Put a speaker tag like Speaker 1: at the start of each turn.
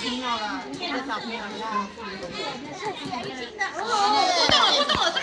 Speaker 1: 朋友了，你的小朋友了。
Speaker 2: 我懂了，